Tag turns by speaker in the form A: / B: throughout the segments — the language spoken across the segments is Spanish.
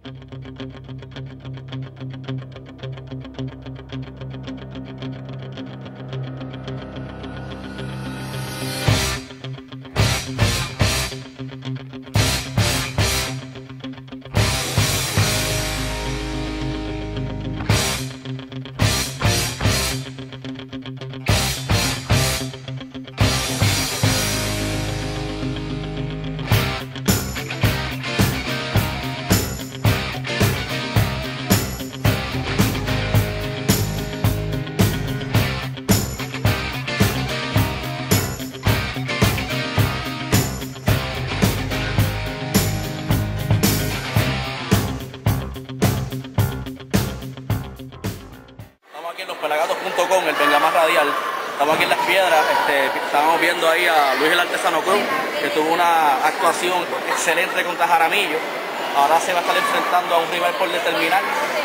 A: Aquí en lospelagatos.com, el Bengamás Radial. Estamos aquí en Las Piedras, estábamos viendo ahí a Luis el Artesano Cruz, que tuvo una actuación excelente contra Jaramillo. Ahora se va a estar enfrentando a un rival por determinar,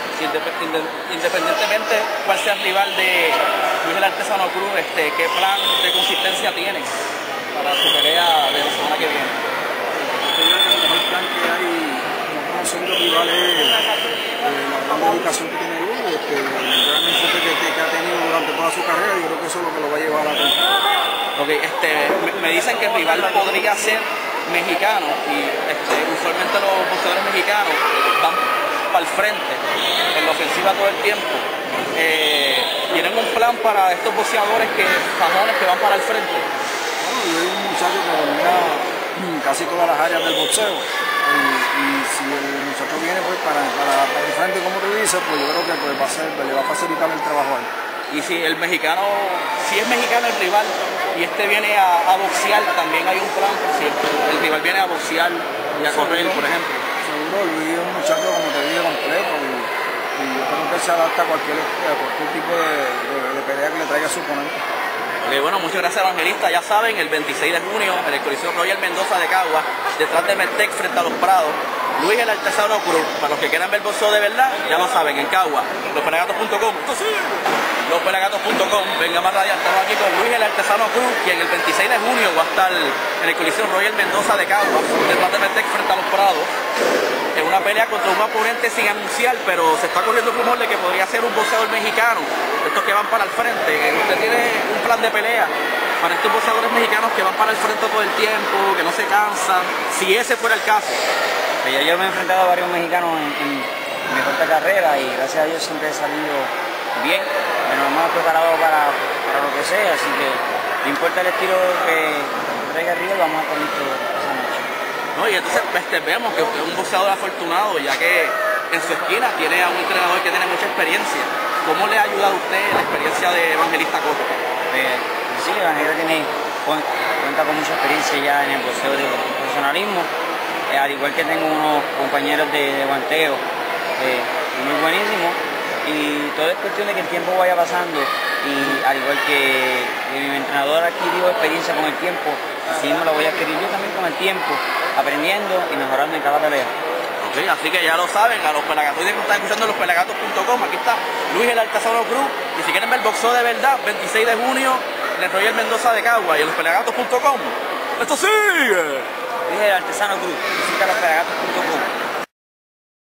A: independientemente cuál sea el rival de Luis el Artesano Cruz, qué plan de consistencia tiene para su pelea de la semana que viene.
B: El mejor plan que hay, no conociendo rivales, la gran educación que tiene Luis, el gran enfoque que ha tenido durante toda su carrera, yo creo que eso es lo que lo va a llevar a triunfar.
A: Okay, me dicen que el rival podría ser mexicano y usualmente los boxeadores mexicanos van para el frente, en la ofensiva todo el tiempo. ¿Tienen un plan para estos boxeadores famones que van para el frente?
B: Bueno, yo soy un muchacho que domina casi todas las áreas del boxeo. Y si el muchacho viene pues para el frente, como tú dices, pues yo creo que pues, le va a facilitar el trabajo a él.
A: Y si es mexicano el rival y viene a boxear, también hay un plan, por cierto. El rival viene a boxear y a correr, por ejemplo.
B: Seguro, Luis es un muchacho, como te dije, completo y yo creo que se adapta a cualquier tipo de pelea que le traiga a su oponente.
A: Bueno, muchas gracias, Evangelista. Ya saben, el 26 de junio en el Coliseo Royal Mendoza de Cagua, detrás de Medtec frente a Los Prados, Luis el Artesano Cruz. Para los que quieran ver boxeo de verdad, ya lo saben, en Cagua, lospelagatos.com. Lospelagatos.com, Bengamás Radial. Estamos aquí con Luis el Artesano Cruz, quien el 26 de junio va a estar en el Coliseo Royal Mendoza de Cagua, detrás de Medtec frente a Los Prados. Es una pelea contra un oponente sin anunciar, pero se está corriendo el rumor de que podría ser un boxeador mexicano, estos que van para el frente. Usted tiene un plan de pelea para estos boxeadores mexicanos que van para el frente todo el tiempo, que no se cansan, si ese fuera el caso.
C: Yo me he enfrentado a varios mexicanos en mi corta carrera y gracias a Dios siempre he salido bien, pero me he preparado para lo que sea, así que no importa el estilo que traiga arriba, vamos a poner todo esa noche.
A: No, y entonces vemos que es un boxeador afortunado, ya que en su esquina tiene a un entrenador que tiene mucha experiencia. ¿Cómo le ha ayudado a usted la experiencia de Evangelista Costa?
C: Sí, Evangelista cuenta con mucha experiencia ya en el boxeo de profesionalismo, al igual que tengo unos compañeros de guanteo muy buenísimos, y todo es cuestión de que el tiempo vaya pasando, y al igual que mi entrenador ha adquirido experiencia con el tiempo, así mismo la voy a adquirir yo también con el tiempo, aprendiendo y mejorando en cada pelea.
A: Okay, así que ya lo saben, a los pelagatos que están escuchando, lospelagatos.com, aquí está Luis el Artesano Cruz, y si quieren ver boxeo de verdad, 26 de junio en el Royal Mendoza de Cagua y en lospelagatos.com. ¡Esto sigue!
C: Luis el Artesano Cruz, visita lospelagatos.com.